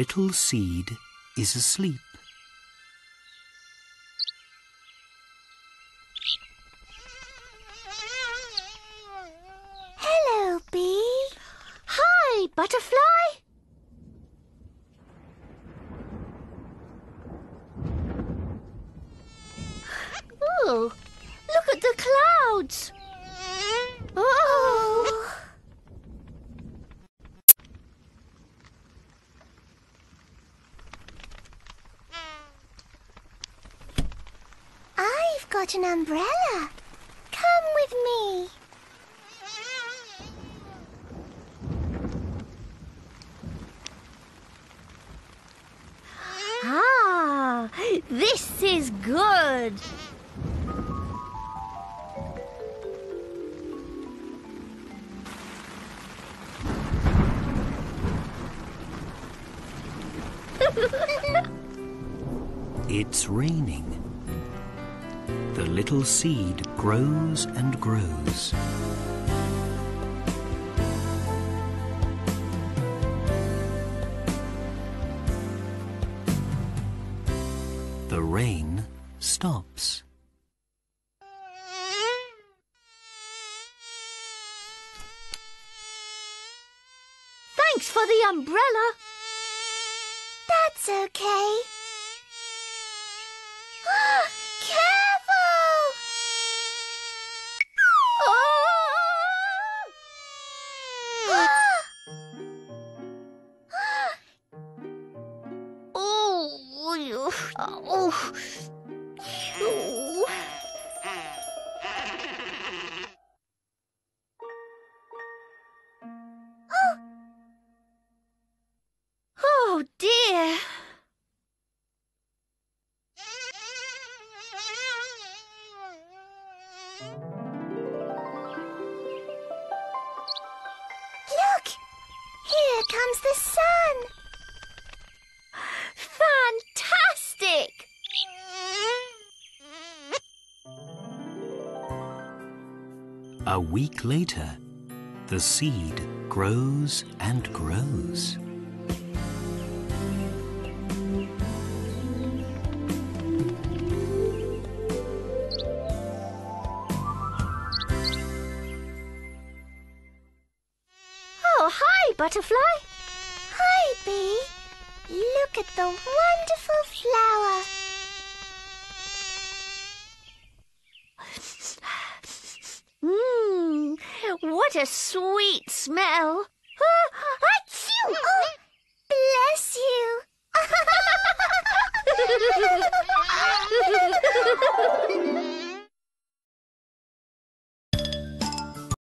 little seed is asleep. Hello, bee. Hi, butterfly. Oh, look at the clouds. Oh. I've got an umbrella. Come with me. Ah, this is good. It's raining. The little seed grows and grows. The rain stops. Thanks for the umbrella. That's okay. Careful! Oh dear. Look! Here comes the sun! Fantastic! A week later, the seed grows and grows. Oh, hi, butterfly. Hi, bee. Look at the wonderful flower. What a sweet smell.